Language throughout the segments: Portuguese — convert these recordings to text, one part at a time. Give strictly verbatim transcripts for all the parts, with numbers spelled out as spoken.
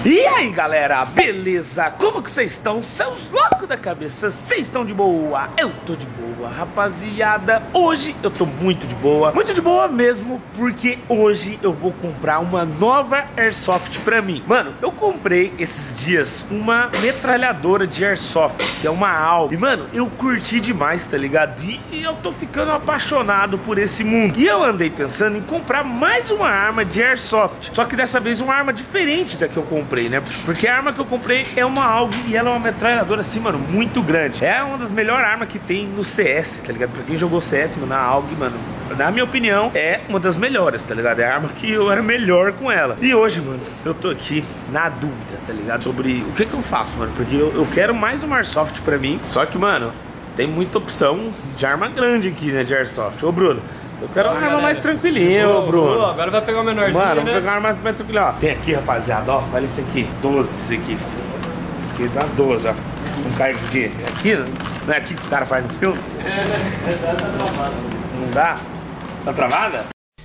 E aí galera, beleza? Como que vocês estão? Seus loucos da cabeça, vocês estão de boa? Eu tô de boa, rapaziada. Hoje eu tô muito de boa, muito de boa mesmo, porque hoje eu vou comprar uma nova Airsoft pra mim. Mano, eu comprei esses dias uma metralhadora de Airsoft, que é uma A W P. E mano, eu curti demais, tá ligado? E, e eu tô ficando apaixonado por esse mundo. E eu andei pensando em comprar mais uma arma de Airsoft, só que dessa vez uma arma diferente da que eu comprei, né? Porque a arma que eu comprei é uma A W P e ela é uma metralhadora assim, mano, muito grande. É uma das melhores armas que tem no C S, tá ligado? Pra quem jogou C S, mano, a A W P, mano, na minha opinião, é uma das melhores, tá ligado? É a arma que eu era melhor com ela. E hoje, mano, eu tô aqui na dúvida, tá ligado? Sobre o que que eu faço, mano. Porque eu, eu quero mais uma Airsoft pra mim. Só que, mano, tem muita opção de arma grande aqui, né, de Airsoft. Ô, Bruno, eu quero uma arma mais tranquilinha, ô, Bruno. Agora vai pegar o menorzinho, mano, né? vou pegar uma arma mais tranquilinha, ó. Tem aqui, rapaziada, ó. Olha isso aqui. doze, isso aqui. Aqui dá doze, ó. Não cai isso aqui. Aqui, não é aqui que os caras fazem no filme? É, né? Tá travada. Não dá? Tá travada?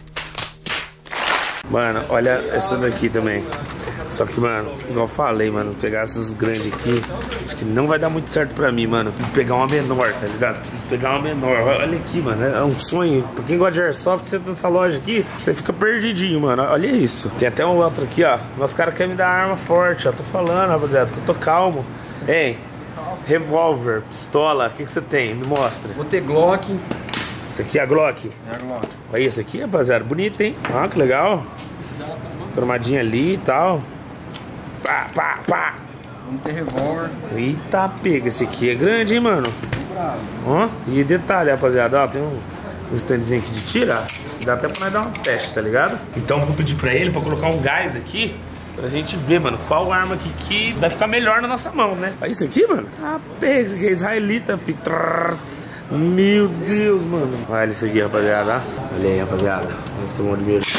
Mano, olha essa daqui também. Só que, mano, igual eu falei, mano, pegar essas grandes aqui, acho que não vai dar muito certo pra mim, mano. Preciso pegar uma menor, tá ligado? Preciso pegar uma menor. Olha aqui, mano, é um sonho. Pra quem gosta de Airsoft, você tá nessa loja aqui, você fica perdidinho, mano. Olha isso. Tem até um outro aqui, ó. Meus caras querem me dar arma forte, ó. Tô falando, rapaziada, que eu tô calmo. Ei, revólver, pistola, o que que você tem? Me mostra. Vou ter Glock. Isso aqui é a Glock? É a Glock. Olha isso aqui, rapaziada, bonito, hein? Ah, que legal. Cromadinha ali e tal. Pá, pá, pá. Vamos ter revólver. Eita, pega. Esse aqui é grande, hein, mano? Ó, e detalhe, rapaziada, ó, tem um, um standzinho aqui de tira. Dá até pra nós dar um teste, tá ligado? Então eu vou pedir pra ele pra colocar um gás aqui, pra gente ver, mano, qual arma aqui que vai ficar melhor na nossa mão, né? Olha isso aqui, mano. Ah, pega, isso aqui é israelita, filho. Meu Deus, mano. Olha isso aqui, rapaziada. Olha aí, rapaziada. Nós tomamos de medo.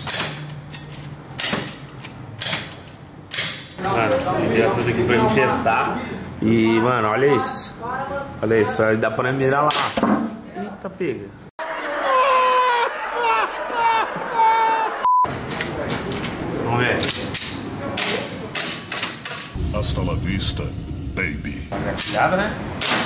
Mano, eu essa daqui pra gente testar. E, mano, olha isso. Olha isso, dá pra mirar lá. Eita, pega. Vamos ver. Hasta la vista, baby. Engatilhada, né?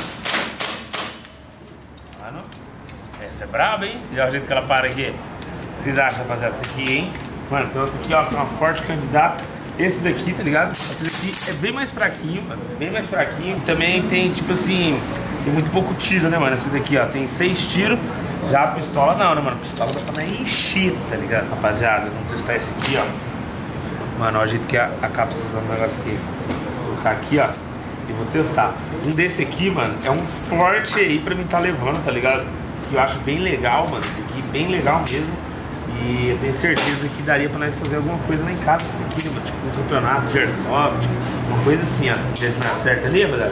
Mano, essa é braba, hein? E olha o jeito que ela para aqui. O que vocês acham, rapaziada? Esse aqui, hein? Mano, tem outro aqui, ó, que é uma forte candidata. Esse daqui, tá ligado? Esse daqui é bem mais fraquinho, mano. Bem mais fraquinho. Também tem, tipo assim, tem muito pouco tiro, né, mano? Esse daqui, ó, tem seis tiros. Já a pistola não, né, mano? A pistola dá pra encher, tá ligado? Rapaziada, vamos testar esse aqui, ó. Mano, olha o jeito que é a, a cápsula do negócio aqui. Vou colocar aqui, ó. E vou testar. Um desse aqui, mano, é um forte aí pra mim tá levando, tá ligado? Que eu acho bem legal, mano. Esse aqui, bem legal mesmo. E eu tenho certeza que daria pra nós fazer alguma coisa lá em casa com isso aqui, né? Tipo um campeonato de Airsoft, uma coisa assim, ó. Vê se não acerta ali, rapaziada.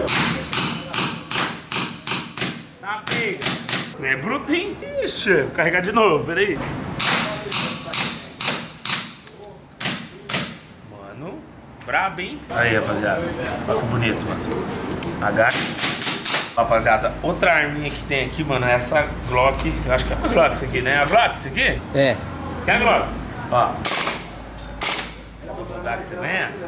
Tá, pega. É bruto, hein? Ixi, vou carregar de novo, peraí. Mano, brabo, hein? Aí, rapaziada. Olha que bonito, mano. Agacha. Rapaziada, outra arminha que tem aqui, mano, é essa Glock. Eu acho que é a Glock isso aqui, né? É a Glock isso aqui? É. Isso aqui é a Glock. Ó. Vou botar aqui também, ó.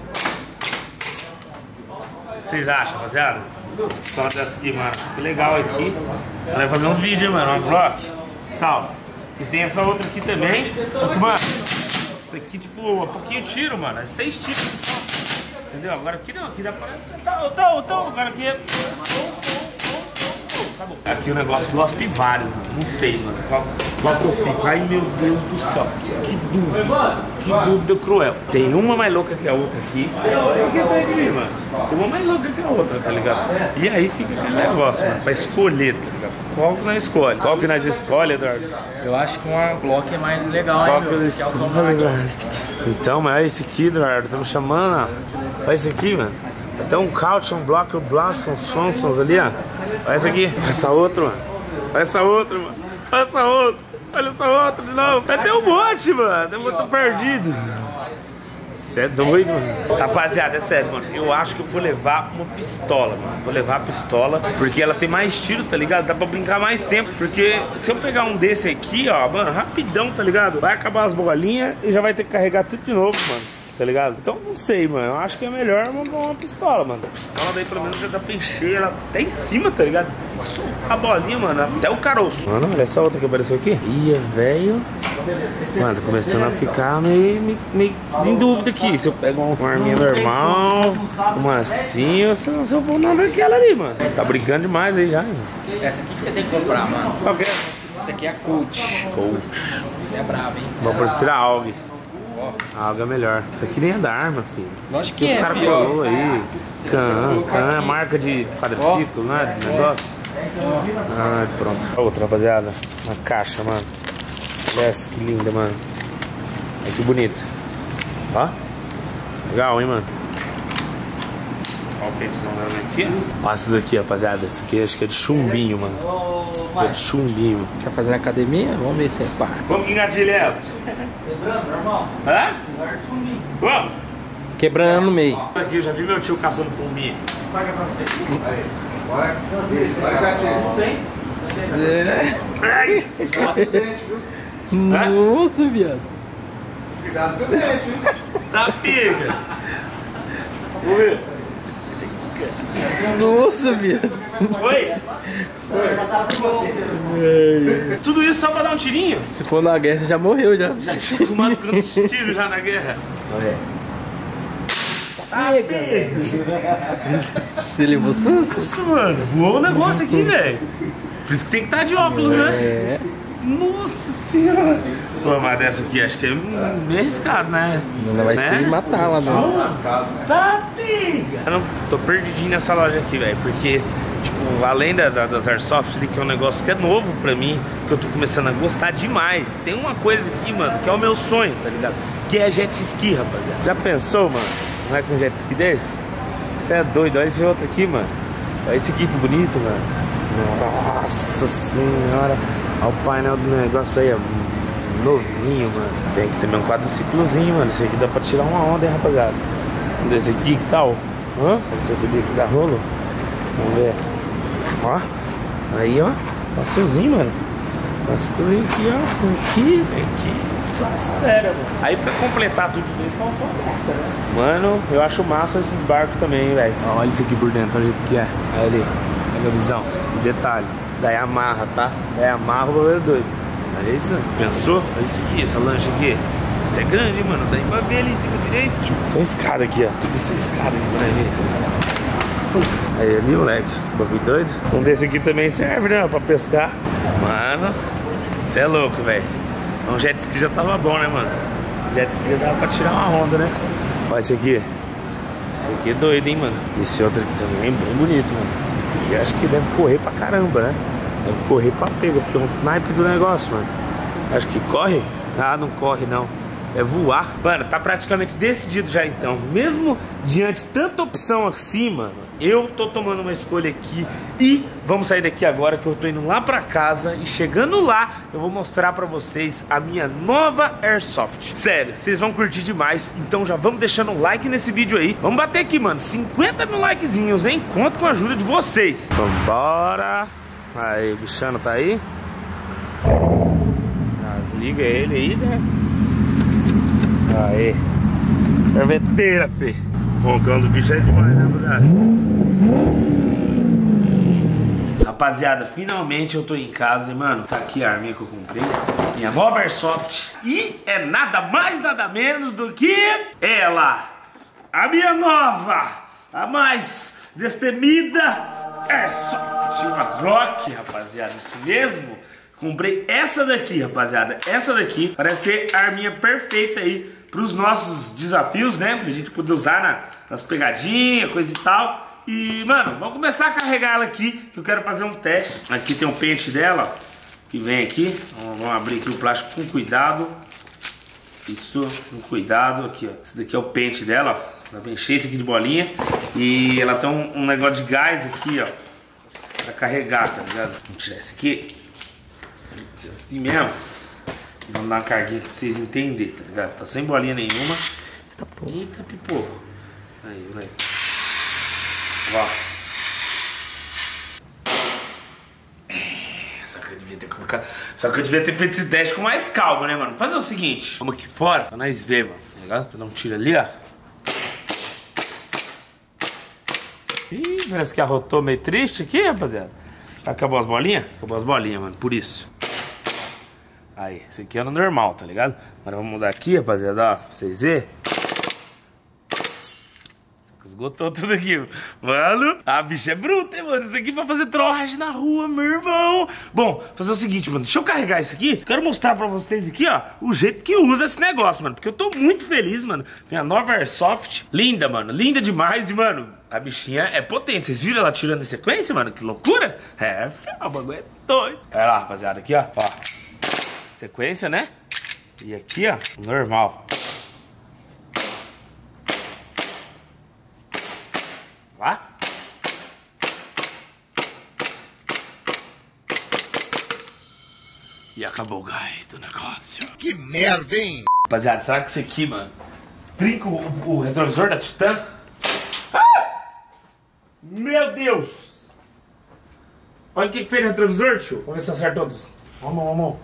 O que vocês acham, rapaziada? Só dessa aqui, mano. Que legal aqui. Ela vai fazer uns vídeos, hein, mano. Uma Glock. Tal. E tem essa outra aqui também. Só que, mano, isso aqui, tipo, um pouquinho de tiro, mano. É seis tiros. Entendeu? Agora aqui não, aqui dá pra... Tá, tá, tá, agora aqui é... Acabou. Aqui o negócio que eu aspi vários, mano. Não sei, mano. Qual, qual que eu fico? Ai, meu Deus do céu. Que dúvida. Que dúvida cruel. Tem uma mais louca que a outra aqui. Olha quem tá aqui, mano. Tem uma mais louca que a outra, tá ligado? E aí fica aquele negócio, mano. Pra escolher, tá ligado? Qual que nós escolhe? Qual que nós escolhe, Eduardo? Eu acho que uma Glock é mais legal, Qual hein, que meu? nós escolhe, Eduardo? Então, mas é esse aqui, Eduardo. Tá me chamando, ó. Olha esse aqui, mano. Até um couch, um bloco, Blansons, Thompsons ali, ó. Olha essa aqui. Olha essa outra, mano. Olha essa outra, mano. Olha essa outra. Olha essa outra de novo. Vai ter um monte, mano. Eu tô perdido. Você é doido, mano. Rapaziada, é sério, mano. Eu acho que eu vou levar uma pistola, mano. Vou levar a pistola, porque ela tem mais tiro, tá ligado? Dá pra brincar mais tempo. Porque se eu pegar um desse aqui, ó, mano, rapidão, tá ligado? Vai acabar as bolinhas e já vai ter que carregar tudo de novo, mano. tá ligado? Então, não sei, mano. Eu acho que é melhor uma, uma pistola, mano. A pistola daí, pelo menos, já dá pra encher ela até em cima, tá ligado? Isso, a bolinha, mano, até o caroço. Mano, olha essa outra que apareceu aqui. Ia, velho. Mano, tô começando a ficar meio, meio, meio em dúvida aqui. Se eu pego uma arminha normal, uma assim, ou se, se eu vou na daquela ali, mano. Você tá brincando demais aí já, hein? Essa aqui que você tem que comprar, mano. Qual que é? Essa aqui é a Coach. Coach. Você é brabo, hein? Vou preferir a A U G. A A U G é melhor. Isso aqui nem é da arma, filho. Lógico que Os é, caras filho. colou aí. Can, Can é marca de quadriciclo, né? De negócio. Ah, pronto. Outra, rapaziada. Uma caixa, mano. Olha essa, que linda, mano. Olha que bonita. Ó. Legal, hein, mano. Olha o pentezão dela aqui. Olha essas aqui, rapaziada. Essa aqui acho que é de chumbinho, mano. É de chumbinho. Tá fazendo academia? Vamos ver se é pá. Como que engatilha ela? Quebrando, normal. Hã? Chumbinho. Vamos. Quebrando no meio. Aqui, eu já vi meu tio caçando pombinha. Paga pra você. Aí, bora. Isso, vai, gatinho. Não tem? Ai. Acidente, viu? Nossa, viado. Cuidado com o dente, viu? Tá pega. Vamos ver. Nossa, viado. Foi? Foi. Passava por você. Tudo isso só pra dar um tirinho? Se for na guerra, você já morreu, já. Já tinha tomado quantos tiros já na guerra? Tá pega. Você levou susto? Nossa, mano. Voou o negócio aqui, velho. Por isso que tem que estar de óculos, né? É. Nossa senhora. Pô, mas dessa aqui acho que é meio arriscado, né? Não vai Né? se matar lá, não. Lascado, né? Tá pega. Eu não tô perdidinho nessa loja aqui, velho. Porque, tipo, além da, da, das Airsoft ali, que é um negócio que é novo pra mim, que eu tô começando a gostar demais. Tem uma coisa aqui, mano, que é o meu sonho, tá ligado? Que é jet ski, rapaziada. Já pensou, mano? Não é com um jet ski desse? Você é doido. Olha esse outro aqui, mano. Olha esse aqui que bonito, mano. Nossa senhora. Olha o painel do negócio aí, ó. Novinho, mano. Tem que ter um quadriciclozinho, mano. Esse aqui dá pra tirar uma onda, hein, rapaziada. Vamos desse aqui, que tal? Hã? Você subir aqui da rolo? Vamos ver. Ó. Aí, ó. Passeiozinho, mano. Passeiozinho aqui, ó. Aqui. Aqui. Só espera, mano. Aí pra completar tudo isso, falta uma peça, né? Mano, eu acho massa esses barcos também, velho. Olha isso aqui por dentro, olha o jeito que é. Olha ali. Olha a visão. E detalhe. Daí amarra, tá? Daí amarra o bagulho doido. Olha isso. Pensou? Olha isso aqui, essa lancha aqui. Isso é grande, mano. Daí pra ver ali em cima direito. Tem uma escada aqui, ó. Essa escada aqui pra ver. Aí ali, moleque. Bagulho doido. Um desse aqui também serve, né? Pra pescar. Mano, você é louco, velho. Um jet ski já tava bom, né, mano? Jet ski já dava pra tirar uma onda, né? Olha esse aqui. Esse aqui é doido, hein, mano? Esse outro aqui também é bem bonito, mano. Esse aqui eu acho que deve correr pra caramba, né? Deve correr pra pega, porque é um naipe do negócio, mano. Acho que corre? Ah, não corre, não. É voar. Mano, tá praticamente decidido já, então. Mesmo diante de tanta opção assim, mano, eu tô tomando uma escolha aqui. E vamos sair daqui agora, que eu tô indo lá pra casa. E chegando lá, eu vou mostrar pra vocês a minha nova Airsoft. Sério, vocês vão curtir demais. Então já vamos deixando um like nesse vídeo aí. Vamos bater aqui, mano, cinquenta mil likezinhos, hein? Conto com a ajuda de vocês. Vambora. Aí, o bichano tá aí. Ah, liga ele aí, né? Aí. Sorveteira, fi. Roncando o bicho é demais, né, rapaziada? Rapaziada, finalmente eu tô em casa, e, mano, tá aqui a arminha que eu comprei. Minha nova Airsoft. E é nada mais, nada menos do que ela. A minha nova, a mais destemida Airsoft. Uma Glock, rapaziada, isso mesmo. Comprei essa daqui, rapaziada. Essa daqui parece ser a arminha perfeita aí pros nossos desafios, né? Pra gente poder usar na, nas pegadinhas, coisa e tal. E, mano, vamos começar a carregar ela aqui, que eu quero fazer um teste. Aqui tem um pente dela, que vem aqui. Vamos, vamos abrir aqui o plástico com cuidado. Isso, com cuidado. Aqui, ó. Esse daqui é o pente dela, ó. Dá pra encher esse aqui de bolinha. E ela tem um, um negócio de gás aqui, ó, pra carregar, tá ligado? Vamos tirar esse aqui. Assim mesmo. Vamos dar uma carguinha pra vocês entenderem, tá ligado? Tá sem bolinha nenhuma. Eita, pô. Eita, pipoco. Aí, moleque. Ó. Saca de devia ter colocado. Só que eu devia ter feito esse teste com mais calma, né, mano? Vou fazer o seguinte. Vamos aqui fora, pra nós ver, mano. Tá ligado? Pra dar um tiro ali, ó. Ih, parece que arrotou meio triste aqui, rapaziada. Acabou as bolinhas? Acabou as bolinhas, mano. Por isso. Aí, esse aqui é no normal, tá ligado? Agora vamos mudar aqui, rapaziada, ó. Pra vocês verem. Esgotou tudo aqui, mano. A bicha é bruta, hein, mano. Isso aqui pra fazer trollagem na rua, meu irmão. Bom, fazer o seguinte, mano. Deixa eu carregar isso aqui. Quero mostrar pra vocês aqui, ó, o jeito que usa esse negócio, mano. Porque eu tô muito feliz, mano. Minha nova Airsoft. Linda, mano. Linda demais. E, mano, a bichinha é potente. Vocês viram ela tirando em sequência, mano? Que loucura. É, o bagulho é doido. Olha lá, rapaziada. Aqui, ó. Ó. Sequência, né? E aqui, ó. Normal. Lá. E acabou o gás do negócio. Que merda, hein? Rapaziada, será que isso aqui, mano, trinca o, o retrovisor da Titan? Ah! Meu Deus! Olha o que que fez no retrovisor, tio. Vamos ver se acerta todos. Vamos, vamos.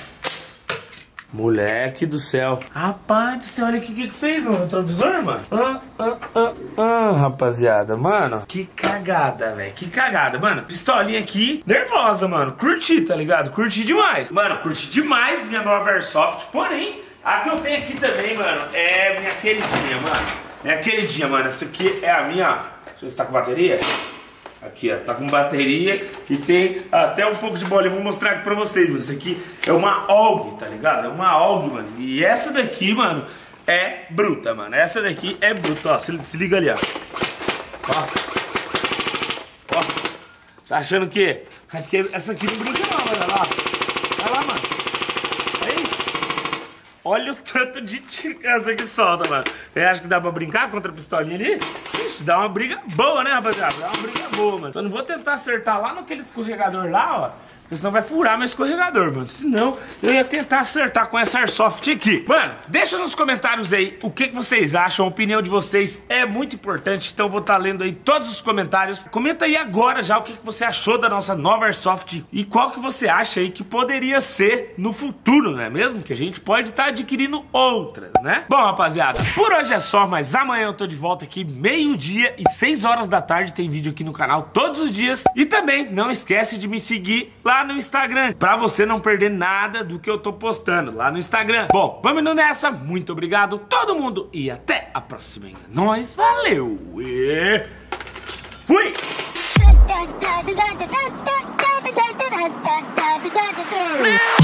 Moleque do céu. Rapaz do céu, olha o que que fez no retrovisor, mano. Ah, ah, ah, ah, rapaziada, mano. Que cagada, velho. Que cagada, mano. Pistolinha aqui, nervosa, mano. Curti, tá ligado? Curti demais. Mano, curti demais minha nova Airsoft. Porém, a que eu tenho aqui também, mano, é minha queridinha, mano. Minha queridinha, mano. Essa aqui é a minha, ó. Deixa eu ver se tá com bateria. Aqui, ó, tá com bateria e tem até um pouco de bolinha. Vou mostrar aqui pra vocês, mano. Isso aqui é uma A U G, tá ligado? É uma A U G, mano. E essa daqui, mano, é bruta, mano. Essa daqui é bruta, ó. Se, se liga ali, ó. Ó. Ó. Tá achando que aqui, essa aqui não brinca não, olha lá. Vai lá, mano. Aí. Olha o tanto de tiro que essa aqui solta, mano. Você acha que dá pra brincar contra a pistolinha ali? Ixi, dá uma briga boa, né, rapaziada? Dá uma briga boa, mano. Só não vou tentar acertar lá naquele escorregador lá, ó. Porque senão vai furar meu escorregador, mano. Senão, eu ia tentar acertar com essa Airsoft aqui. Mano, deixa nos comentários aí o que, que vocês acham. A opinião de vocês é muito importante. Então eu vou estar lendo aí todos os comentários. Comenta aí agora já o que, que você achou da nossa nova Airsoft. E qual que você acha aí que poderia ser no futuro, não é mesmo? Que a gente pode estar adquirindo outras, né? Bom, rapaziada, por hoje é só. Mas amanhã eu tô de volta aqui meio-dia e seis horas da tarde. Tem vídeo aqui no canal todos os dias. E também não esquece de me seguir lá no Instagram, pra você não perder nada do que eu tô postando lá no Instagram. Bom, vamos indo nessa. Muito obrigado todo mundo e até a próxima. Nós, valeu e fui! Meu